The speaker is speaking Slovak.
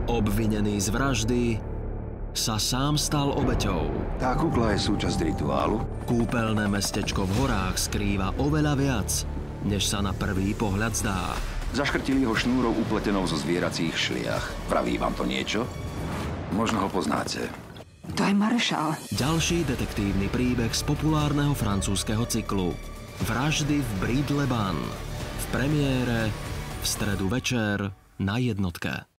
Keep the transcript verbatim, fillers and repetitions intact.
Obvinený z vraždy sa sám stal obeťou. Tá kukla je súčasť rituálu. Kúpeľné mestečko v horách skrýva oveľa viac, než sa na prvý pohľad zdá. Zaškrtili ho šnúrou upletenou zo zvieracích šliach. Praví vám to niečo? Možno ho poznáte. To je maršál. Ďalší detektívny príbeh z populárneho francúzskeho cyklu Vraždy v Brie-de-Libanne. V premiére v stredu večer na jednotke.